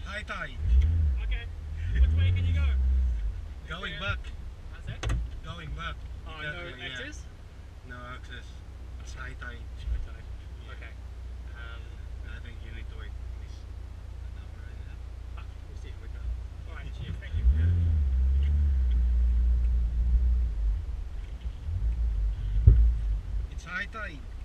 high tide. Okay. Which way can you go? Going back. That's it? Going back. Oh, no X's? No access. It's high tide. High tide. Okay. I think you need to wait at least an hour and a half. We'll see how we go. Alright, cheers, thank you. It's high tide.